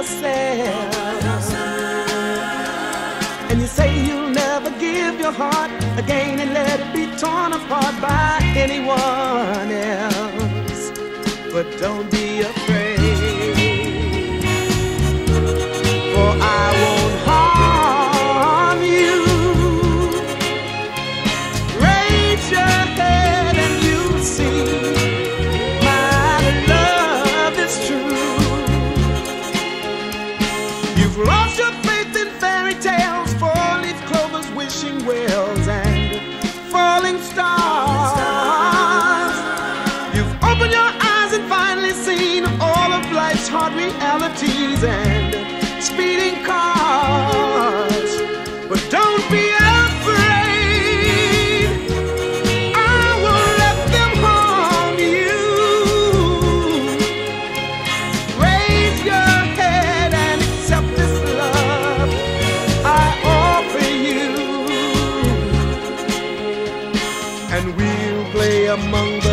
yourself. And you say you'll never give your heart again and let it be torn apart by anyone else. But don't be afraid, for I won't harm you. Raise your head and you'll see my love is true. You've lost your faith in fairy tales, four-leaf clovers, wishing wells, and falling stars. You've opened your eyes and finally seen all of life's hard realities and speeding cars. But don't be afraid, I won't let them harm you. Raise your head and accept this love I offer you, and we'll play among